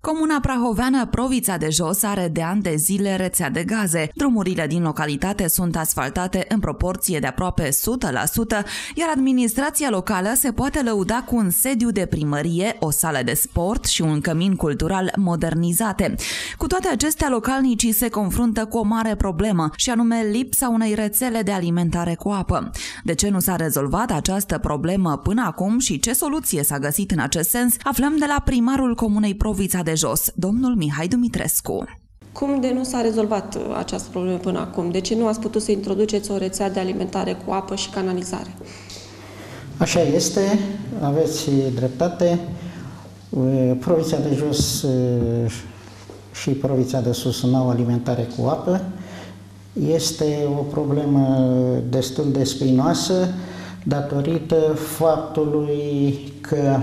Comuna prahoveană Provița de Jos are de ani de zile rețea de gaze. Drumurile din localitate sunt asfaltate în proporție de aproape 100%, iar administrația locală se poate lăuda cu un sediu de primărie, o sală de sport și un cămin cultural modernizate. Cu toate acestea, localnicii se confruntă cu o mare problemă, și anume lipsa unei rețele de alimentare cu apă. De ce nu s-a rezolvat această problemă până acum și ce soluție s-a găsit în acest sens, aflăm de la primarul Comunei Provița de Jos, domnul Mihai Dumitrescu. Cum de nu s-a rezolvat această problemă până acum? De ce nu ați putut să introduceți o rețea de alimentare cu apă și canalizare? Așa este, aveți dreptate. Provița de Jos și Provița de Sus nu au alimentare cu apă. Este o problemă destul de spinoasă datorită faptului că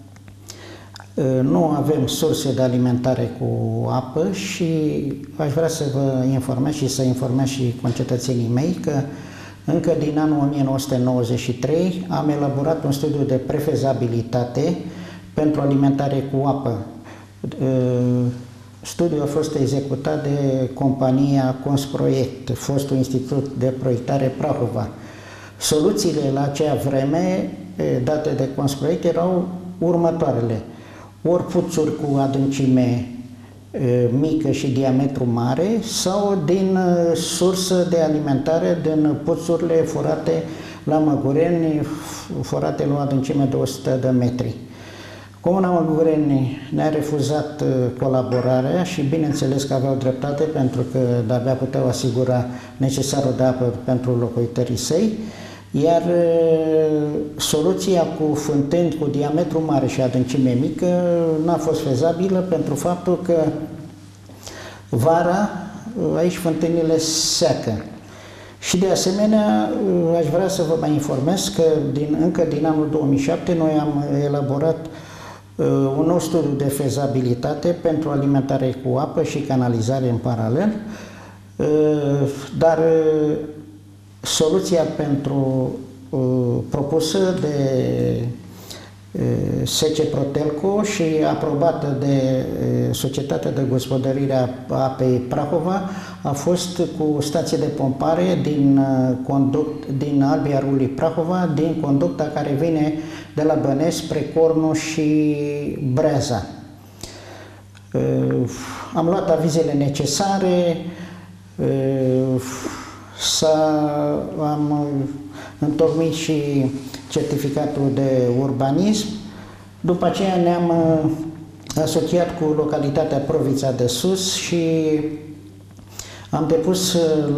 nu avem surse de alimentare cu apă și aș vrea să vă informez și să informez și concetățenii mei că încă din anul 1993 am elaborat un studiu de prefezabilitate pentru alimentare cu apă. Studiul a fost executat de compania Consproiect, fostul Institut de Proiectare Prahova. Soluțiile la acea vreme date de Consproiect erau următoarele: ori puțuri cu adâncime mică și diametru mare sau din sursă de alimentare din puțurile forate la Măgureni, forate la o adâncime de 100 de metri. Comuna Măgureni ne-a refuzat colaborarea și bineînțeles că aveau dreptate, pentru că de-abia puteau asigura necesarul de apă pentru locuitorii săi, iar soluția cu fântâni cu diametru mare și adâncime mică n-a fost fezabilă pentru faptul că vara aici fântânile seacă. Și de asemenea aș vrea să vă mai informez că încă din anul 2007 noi am elaborat un nou studiu de fezabilitate pentru alimentare cu apă și canalizare în paralel, dar soluția propusă de SC Protelco și aprobată de Societatea de Gospodărire a Apei Prahova a fost cu stație de pompare din Albia Râului Prahova, din conducta care vine de la Bănești spre Cornu și Breaza. Am luat avizele necesare, am întocmit și certificatul de urbanism. După aceea ne-am asociat cu localitatea Provița de Sus și am depus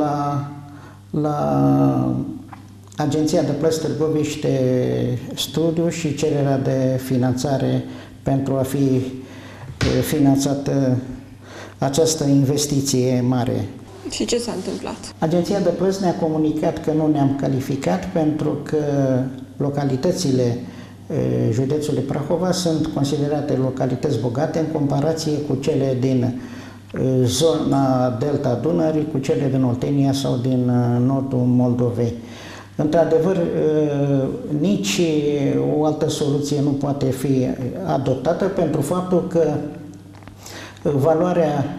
la Agenția de Plăți Târgoviște studiu și cererea de finanțare pentru a fi finanțată această investiție mare. Și ce s-a întâmplat? Agenția de Plăți ne-a comunicat că nu ne-am calificat pentru că localitățile județului Prahova sunt considerate localități bogate în comparație cu cele din zona Delta Dunării, cu cele din Oltenia sau din nordul Moldovei. Într-adevăr, nici o altă soluție nu poate fi adoptată pentru faptul că valoarea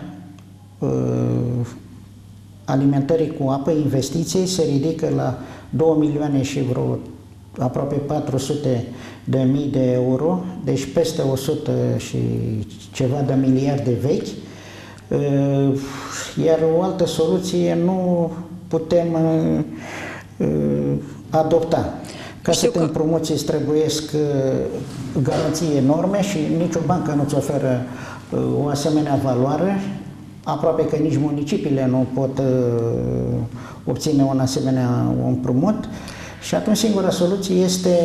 alimentării cu apă, investiției, se ridică la 2 milioane și vreo aproape 400 de mii de euro, deci peste 100 și ceva de miliarde vechi, iar o altă soluție nu putem adopta. Ca să te împrumuți îți trebuiesc garanții enorme și nicio bancă nu-ți oferă o asemenea valoare. Aproape că nici municipiile nu pot obține un asemenea împrumut și atunci singura soluție este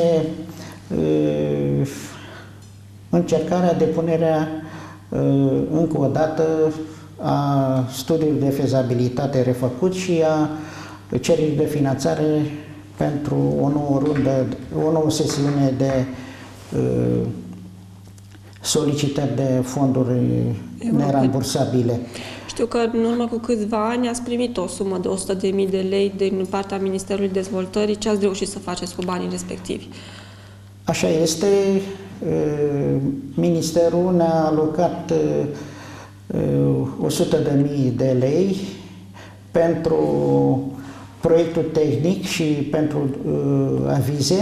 încercarea de punerea încă o dată a studiului de fezabilitate refăcut și a cererii de finanțare pentru o nouă rundă, o nouă sesiune de solicitări de fonduri nerambursabile. Știu că în urmă cu câțiva ani ați primit o sumă de 100.000 de lei din partea Ministerului Dezvoltării. Ce ați reușit să faceți cu banii respectivi? Așa este. Ministerul ne-a alocat 100.000 de lei pentru proiectul tehnic și pentru avize.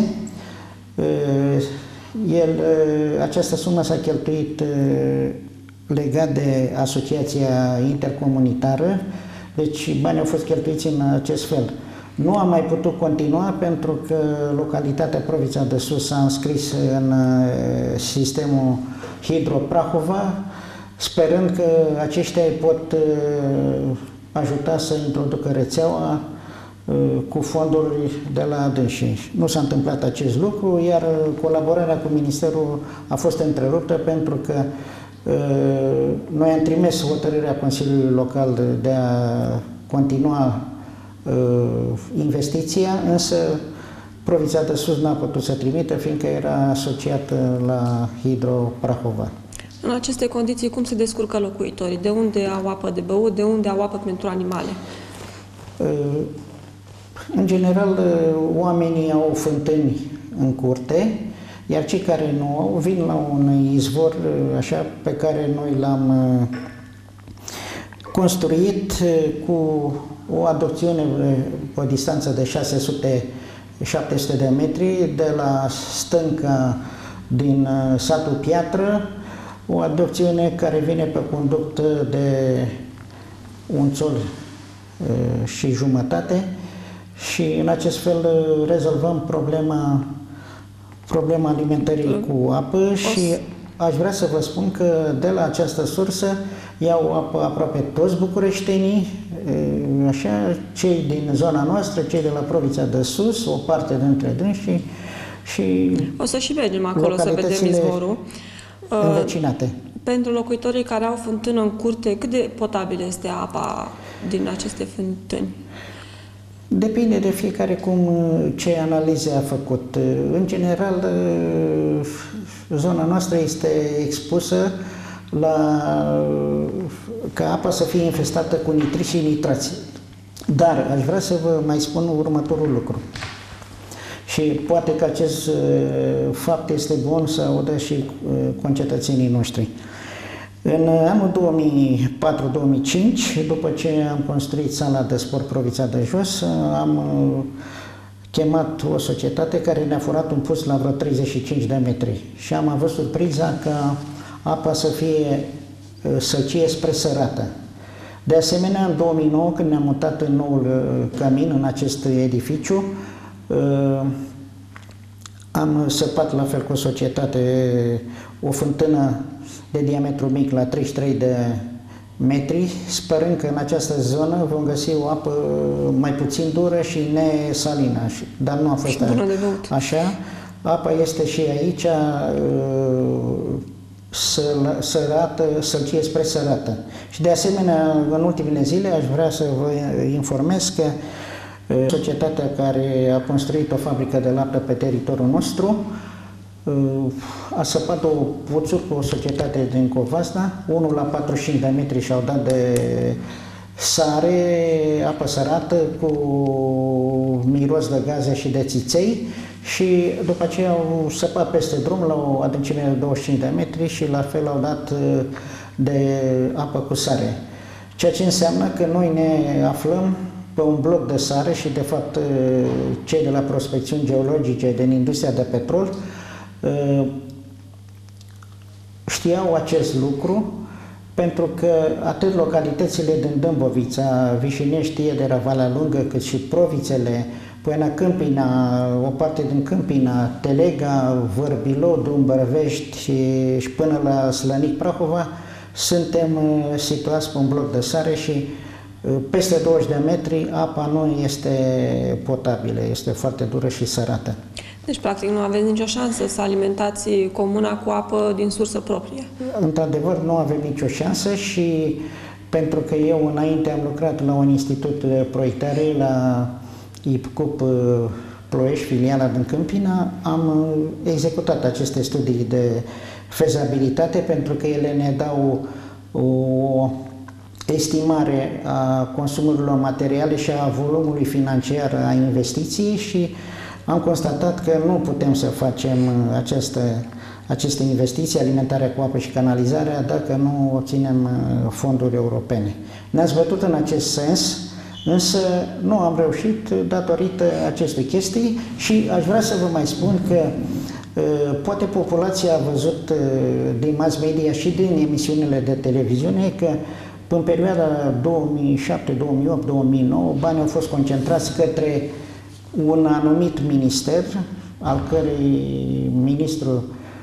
Această sumă s-a cheltuit legat de asociația intercomunitară, deci banii au fost cheltuiți în acest fel. Nu am mai putut continua pentru că localitatea Provița de Sus s-a înscris în sistemul Hidro-Prahova, sperând că aceștia îi pot ajuta să introducă rețeaua cu fonduri de la dânsii. Nu s-a întâmplat acest lucru, iar colaborarea cu Ministerul a fost întreruptă pentru că noi am trimis hotărârea Consiliului Local de a continua investiția, însă Provița de Sus n-a putut să trimită, fiindcă era asociată la Hidro-Prahova. În aceste condiții, cum se descurcă locuitorii? De unde au apă de băut? De unde au apă pentru animale? În general, oamenii au fântâni în curte, iar cei care nu au vin la un izvor așa pe care noi l-am construit cu o adopțiune pe o distanță de 600-700 de metri de la stânca din satul Piatră, o adopțiune care vine pe conduct de 1 țol și jumătate și în acest fel rezolvăm problema alimentării cu apă și aș vrea să vă spun că de la această sursă iau apă aproape toți bucureștenii, așa, cei din zona noastră, cei de la Provița de Sus, o parte dintre dânsii și o să și mergem acolo să vedem izvorul. Învecinate. Pentru locuitorii care au fântână în curte, cât de potabilă este apa din aceste fântâni? Depinde de fiecare ce analize a făcut. În general, zona noastră este expusă ca apa să fie infestată cu nitriți și nitrați. Dar aș vrea să vă mai spun următorul lucru. Și poate că acest fapt este bun să audă și concetățenii noștri. În anul 2004-2005, după ce am construit sala de sport Provița de Jos, am chemat o societate care ne-a furat un pus la vreo 35 de metri și am avut surpriza ca apa să fie săcie spre sărată. De asemenea, în 2009, când ne-am mutat în noul cămin, în acest edificiu, am săpat la fel cu o societate o fântână de diametru mic la 33 de metri, sperând că în această zonă vom găsi o apă mai puțin dură și nesalină, dar nu a fost așa. Apa este și aici sălcie spre sărată. Și de asemenea, în ultimele zile aș vrea să vă informez că societatea care a construit o fabrică de lapte pe teritoriul nostru a săpat două puțuri cu o societate din Covasna, unul la 45 de metri și-au dat de sare, apă sărată cu miros de gaze și de țiței și după aceea au săpat peste drum la o adâncime de 25 de metri și la fel au dat de apă cu sare. Ceea ce înseamnă că noi ne aflăm pe un bloc de sare și de fapt cei de la prospecțiuni geologice din industria de petrol știau acest lucru pentru că atât localitățile din Dâmbovița, Vișinești, Iedera, Valea Lungă, cât și Provițele, Poiana Câmpina, o parte din Câmpina, Telega, Vârbilou, Dumbărvești și până la Slănic Prahova, suntem situați pe un bloc de sare și peste 20 de metri apa nu este potabilă, este foarte dură și sărată. Deci, practic, nu aveți nicio șansă să alimentați comuna cu apă din sursă proprie. Într-adevăr, nu avem nicio șansă și pentru că eu înainte am lucrat la un institut de proiectare, la IPCUP Ploiești, filiala din Câmpina, am executat aceste studii de fezabilitate pentru că ele ne dau o estimare a consumurilor materiale și a volumului financiar a investiției și am constatat că nu putem să facem aceste investiții, alimentarea cu apă și canalizarea, dacă nu obținem fonduri europene. Ne-ați bătut în acest sens, însă nu am reușit datorită acestei chestii și aș vrea să vă mai spun că poate populația a văzut din mass media și din emisiunile de televiziune că în perioada 2007, 2008, 2009 banii au fost concentrați către un anumit minister, al cărui ministru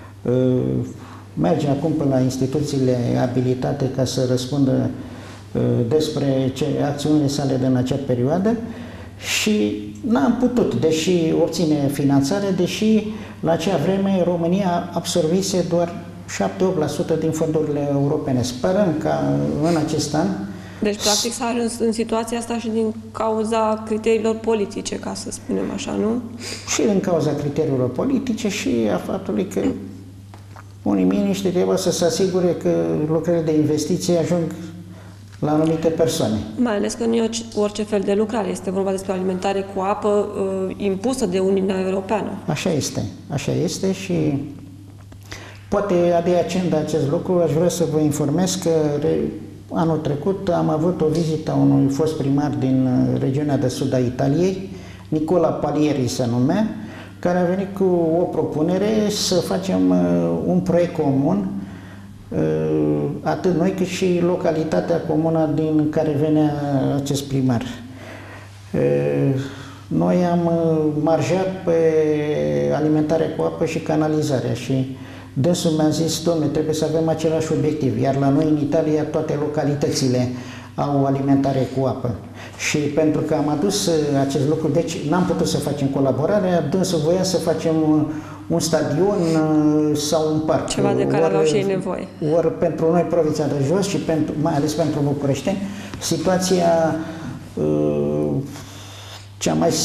merge acum până la instituțiile abilitate ca să răspundă despre acțiunile sale din acea perioadă și n-am putut, deși obține finanțare, deși la acea vreme România absorbise doar 7-8% din fondurile europene. Sperăm ca în acest an. Deci, practic, s-a ajuns în situația asta și din cauza criteriilor politice, ca să spunem așa, nu? Și din cauza criteriilor politice și a faptului că unii miniștri trebuie să se asigure că lucrările de investiție ajung la anumite persoane. Mai ales că nu e orice fel de lucrare. Este vorba despre alimentare cu apă impusă de Uniunea Europeană. Așa este și poate adiacent acest lucru aș vrea să vă informez că anul trecut am avut o vizită a unui fost primar din regiunea de sud a Italiei, Nicola Palieri se numea, care a venit cu o propunere să facem un proiect comun, atât noi cât și localitatea comună din care venea acest primar. Noi am marjat pe alimentarea cu apă și canalizarea și dânsul mi-a zis, dom'le, trebuie să avem același obiectiv, iar la noi în Italia toate localitățile au alimentare cu apă. Și pentru că am adus acest lucru, deci n-am putut să facem colaborarea, dânsul voia să facem un stadion sau un parc. Ceva de care aveau și ei nevoie. Ori pentru noi, Provința de Jos și mai ales pentru bucureșteni, situația cea mai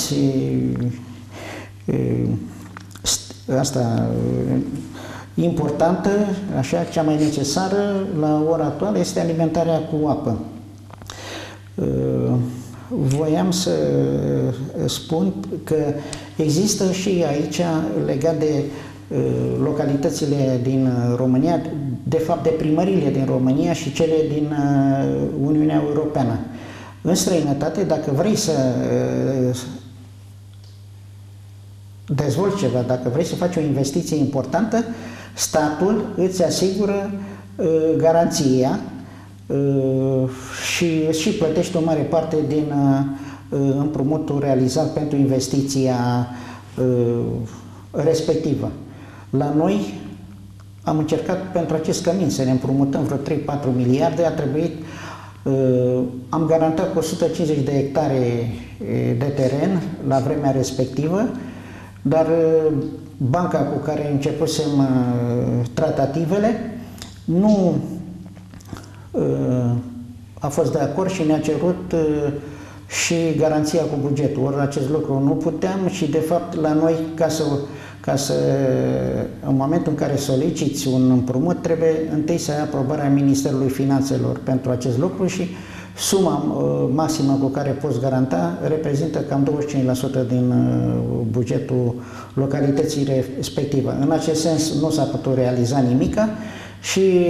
importantă, așa, cea mai necesară la ora actuală este alimentarea cu apă. Voiam să spun că există și aici, legat de localitățile din România, de fapt de primăriile din România și cele din Uniunea Europeană. În străinătate, dacă vrei să dezvolți ceva, dacă vrei să faci o investiție importantă, statul îți asigură garanția și plătește o mare parte din împrumutul realizat pentru investiția respectivă. La noi am încercat pentru acest cămin să ne împrumutăm vreo 3-4 miliarde, a trebuit, am garantat 150 de hectare de teren la vremea respectivă, dar banca cu care începusem tratativele nu a fost de acord și ne-a cerut și garanția cu bugetul. Ori acest lucru nu puteam și de fapt la noi în momentul în care soliciți un împrumut trebuie întâi să ai aprobarea Ministerului Finanțelor pentru acest lucru și suma maximă cu care poți garanta reprezintă cam 25% din bugetul localității respective. În acest sens nu s-a putut realiza nimica și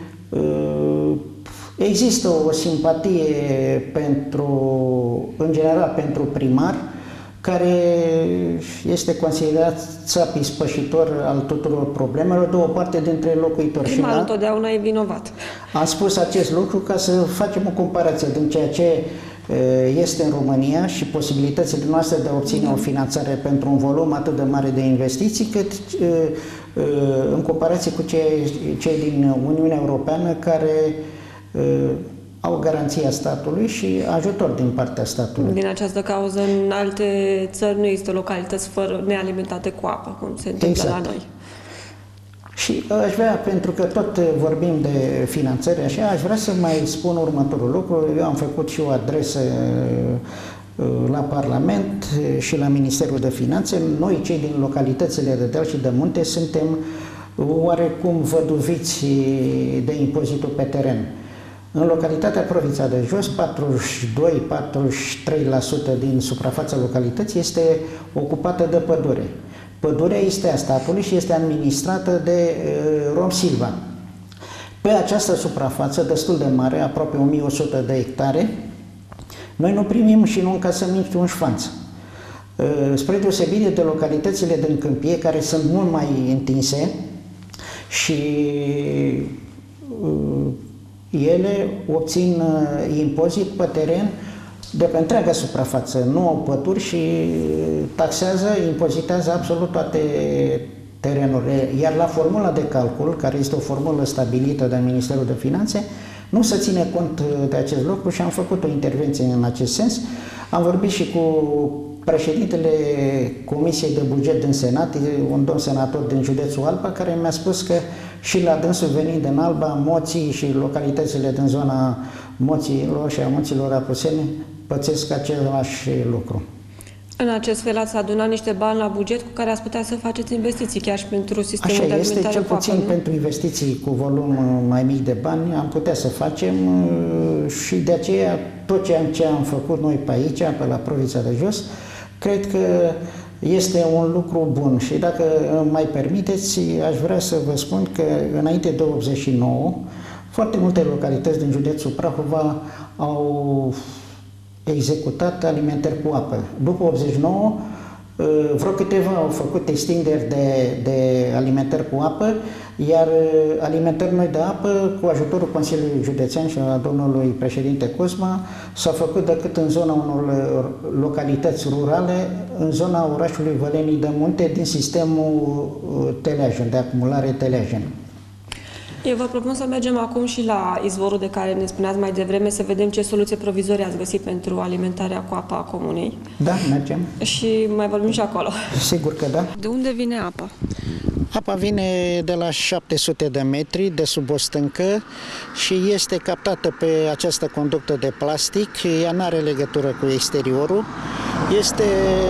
există o simpatie în general pentru primar, care este considerat țap ispășitor al tuturor problemelor de o parte dintre locuitori. Primarul întotdeauna e vinovat. Am spus acest lucru ca să facem o comparație din ceea ce este în România și posibilitățile noastre de a obține o finanțare pentru un volum atât de mare de investiții, cât în comparație cu cei din Uniunea Europeană care au garanția statului și ajutor din partea statului. Din această cauză, în alte țări nu există localități nealimentate cu apă, cum se întâmplă la noi. Și aș vrea, pentru că tot vorbim de finanțări, așa, aș vrea să mai spun următorul lucru. Eu am făcut și o adresă la Parlament și la Ministerul de Finanțe. Noi, cei din localitățile de deal și de munte, suntem oarecum văduviți de impozitul pe teren. În localitatea Provința de Jos, 42-43% din suprafața localității este ocupată de pădure. Pădurea este a statului și este administrată de Rom Silva. Pe această suprafață destul de mare, aproape 1100 de hectare, noi nu primim și nu încasăm nici un șfanț. Spre deosebire de localitățile din câmpie, care sunt mult mai întinse și ele obțin impozit pe teren de pe întreaga suprafață, nu au păduri și taxează, impozitează absolut toate terenurile. Iar la formula de calcul, care este o formulă stabilită de Ministerul de Finanțe, nu se ține cont de acest lucru și am făcut o intervenție în acest sens. Am vorbit și cu președintele Comisiei de Buget din Senat, un domn senator din județul Alba, care mi-a spus că și la dânsul venind din Alba, Moții și localitățile din zona Moților și a Munților Apuseni pățesc același lucru. În acest fel ați adunat niște bani la buget cu care ați putea să faceți investiții chiar și pentru sistemul de alimentare este, cel cu apă, puțin pentru investiții cu volum mai mic de bani am putea să facem și de aceea tot ce am făcut noi pe aici, pe la Provița de Jos, cred că este un lucru bun și dacă mai permiteți, aș vrea să vă spun că înainte de 89, foarte multe localități din județul Prahova au executat alimentări cu apă. După 89, vreo câteva au făcut extinderi de alimentări cu apă, iar alimentări noi de apă, cu ajutorul Consiliului Județean și a domnului președinte Cosma, s-a făcut decât în zona unor localități rurale, în zona orașului Vălenii de Munte, din sistemul Teleajen, de acumulare Teleajen. Eu vă propun să mergem acum și la izvorul de care ne spuneați mai devreme, să vedem ce soluție provizorie ați găsit pentru alimentarea cu apă a comunei. Da, mergem. Și mai vorbim și acolo. Sigur că da. De unde vine apa? Apa vine de la 700 de metri de sub o stâncă și este captată pe această conductă de plastic. Ea nu are legătură cu exteriorul. Este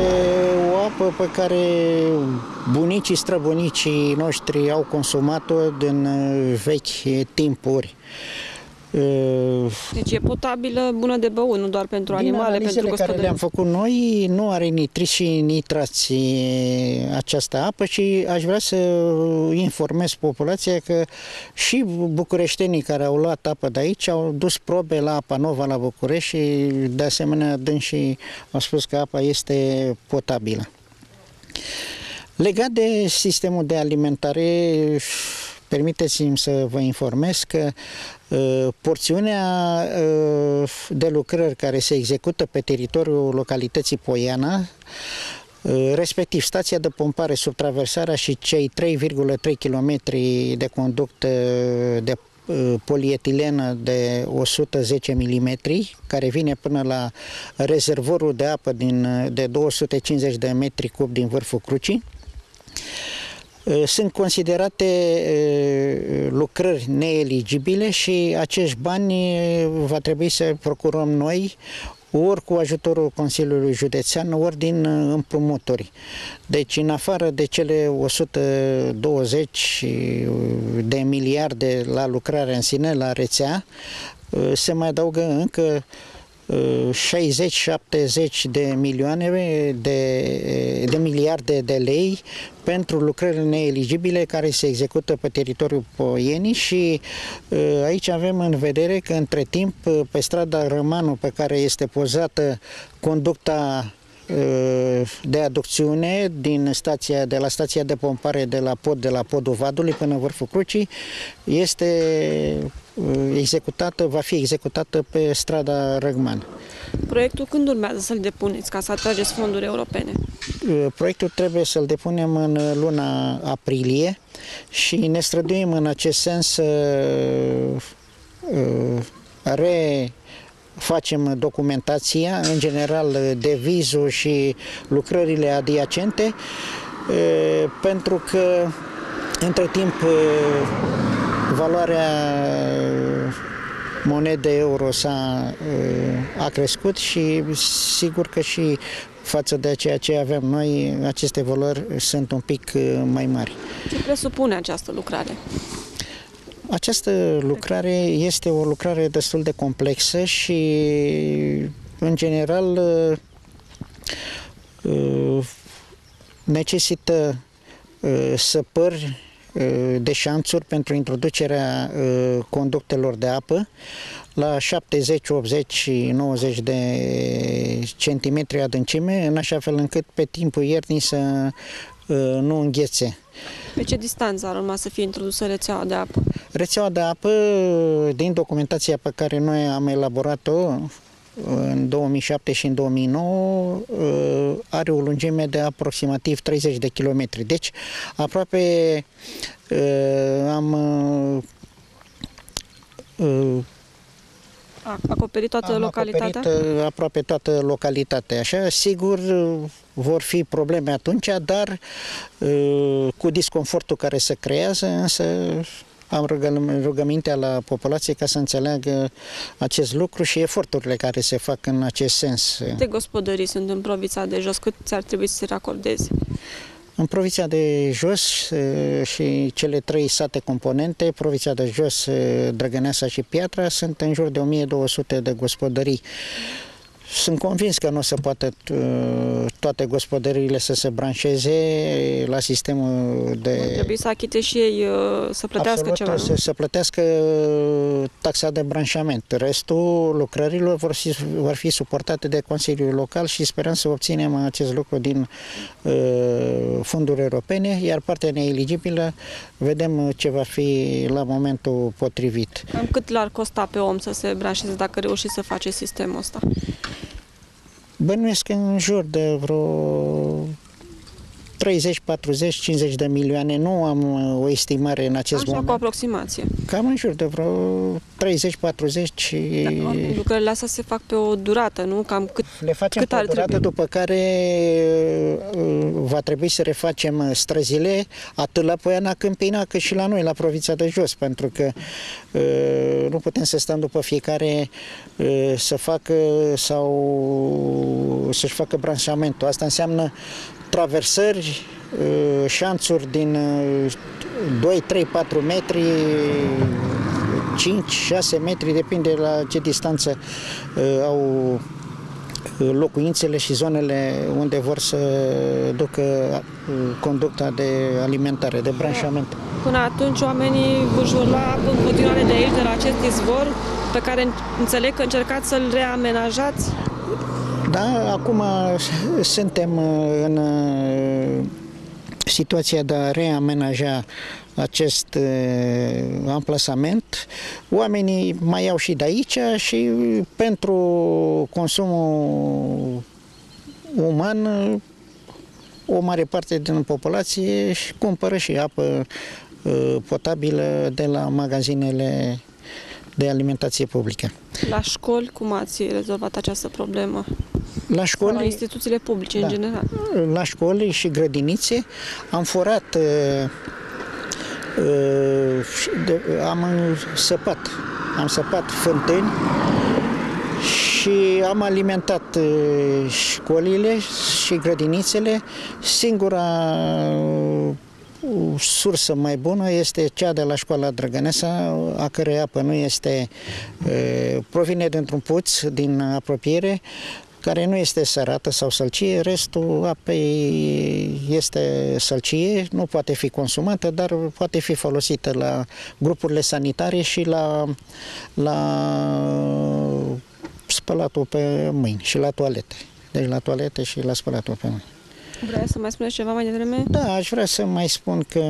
o apă pe care bunicii, străbunicii noștri au consumat-o din vechi timpuri. Deci e potabilă, bună de băut, nu doar pentru animale, pentru gospodării. Care le-am făcut noi, nu are nitriți și nitrați această apă și aș vrea să informez populația că și bucureștenii care au luat apă de aici au dus probe la Apa Nova la București și de asemenea dânsii au spus că apa este potabilă. Legat de sistemul de alimentare, permiteți-mi să vă informez că porțiunea de lucrări care se execută pe teritoriul localității Poiana, respectiv stația de pompare sub traversarea și cei 3,3 km de conductă de polietilenă de 110 mm, care vine până la rezervorul de apă de 250 de metri cub din vârful Crucii, sunt considerate lucrări neeligibile și acești bani va trebui să procurăm noi ori cu ajutorul Consiliului Județean, ori din împrumuturi. Deci, în afară de cele 120 de miliarde la lucrarea în sine, la rețea, se mai adaugă încă 60-70 de milioane de miliarde de lei pentru lucrările neeligibile care se execută pe teritoriul Poienii și aici avem în vedere că între timp pe strada Rămanu, pe care este pozată conducta de aducțiune de la stația de pompare de la podul Vadului până în vârful Crucii, va fi executată pe strada Răgman. Proiectul când urmează să-l depuneți ca să atrageți fonduri europene? Proiectul trebuie să-l depunem în luna aprilie și ne străduim în acest sens să facem documentația, în general devizul și lucrările adiacente, pentru că între timp valoarea monedei euro a crescut și sigur că și față de ceea ce avem noi, aceste valori sunt un pic mai mari. Ce presupune această lucrare? Această lucrare este o lucrare destul de complexă și, în general, necesită săpări de șanțuri pentru introducerea conductelor de apă la 70, 80 și 90 de centimetri adâncime, în așa fel încât pe timpul iernii să nu înghețe. Pe ce distanță ar urma să fie introdusă rețeaua de apă? Rețeaua de apă, din documentația pe care noi am elaborat-o în 2007 și în 2009, are o lungime de aproximativ 30 de kilometri. Deci, aproape am acoperit toată localitatea? Acoperit aproape toată localitatea. Așa, sigur, vor fi probleme atunci, dar cu disconfortul care se creează, însă am rugămintea la populație ca să înțeleagă acest lucru și eforturile care se fac în acest sens. Câte gospodării sunt în Provița de Jos? Cât ți-ar trebui să se racordeze? În Provița de Jos și cele 3 sate componente, Provița de Jos, Drăgăneasa și Piatra, sunt în jur de 1200 de gospodării. Sunt convins că nu o să poată toate gospodăriile să se branșeze la sistemul de... Trebuie să achite și ei, să plătească ceva, nu? Să plătească taxa de branșament. Restul lucrărilor vor fi suportate de Consiliul Local și sperăm să obținem acest lucru din fonduri europene, iar partea neeligibilă vedem ce va fi la momentul potrivit. Cam cât l-ar costa pe om să se branșeze dacă reușiți să face sistemul ăsta? Bănuiesc în jur de vreo 30, 40, 50 de milioane. Nu am o estimare în acest moment. Așa, cu aproximație. Cam în jur de vreo 30, 40. Lucrările astea se fac pe o durată, nu? Cam cât le facem cât pe o durată, după care va trebui să refacem străzile atât la Poiana Câmpina cât și la noi, la Provița de Jos, pentru că nu putem să stăm după fiecare să facă sau să-și facă branșamentul. Asta înseamnă traversări, șanțuri din 2, 3, 4 metri, 5, 6 metri, depinde la ce distanță au locuințele și zonele unde vor să ducă conducta de alimentare, de branșament. Până atunci oamenii își vor lua apă în continuare de aici, de la acest izvor, pe care înțeleg că încercați să-l reamenajați? Da, acum suntem în situația de a reamenaja acest amplasament. Oamenii mai iau și de aici și pentru consumul uman o mare parte din populație își cumpără și apă potabilă de la magazinele de alimentație publică. La școli, cum ați rezolvat această problemă? La școli, sau la instituțiile publice, în general? La școli și grădinițe am forat, am săpat fântâni și am alimentat școlile și grădinițele. Singura sursă mai bună este cea de la școala Drăgăneasa, a cărei apă nu este, provine dintr-un puț din apropiere, care nu este sărată sau sălcie, restul apei este sălcie, nu poate fi consumată, dar poate fi folosită la grupurile sanitare și la spălatul pe mâini și la toalete. Deci la toalete și la spălatul pe mâini. Vreau să mai spuneți ceva mai devreme? Da, aș vrea să mai spun că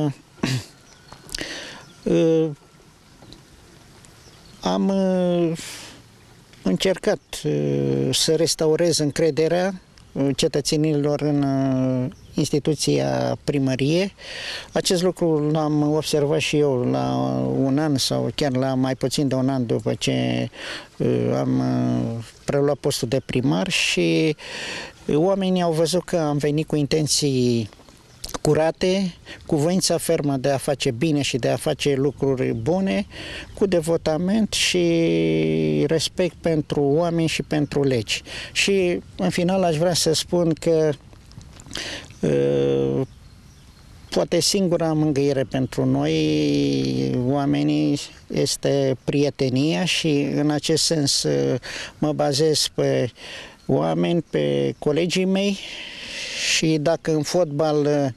am încercat să restaurez încrederea cetățenilor în instituția primărie. Acest lucru l-am observat și eu la un an sau chiar la mai puțin de un an după ce am preluat postul de primar și oamenii au văzut că am venit cu intenții curate, cu voința fermă de a face bine și de a face lucruri bune, cu devotament și respect pentru oameni și pentru legi. Și în final aș vrea să spun că poate singura mângâiere pentru noi, oamenii, este prietenia și în acest sens mă bazez pe oameni, pe colegii mei și dacă în fotbal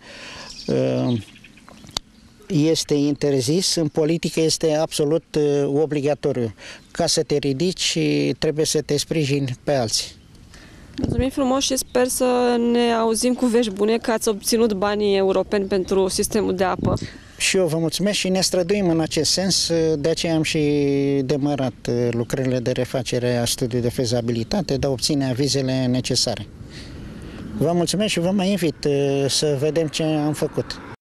este interzis, în politică este absolut obligatoriu. Ca să te ridici, trebuie să te sprijini pe alții. Mulțumim frumos și sper să ne auzim cu vești bune că ați obținut banii europeni pentru sistemul de apă. Și eu vă mulțumesc și ne străduim în acest sens, de aceea am și demarat lucrările de refacere a studiului de fezabilitate, de a obține avizele necesare. Vă mulțumesc și vă mai invit să vedem ce am făcut.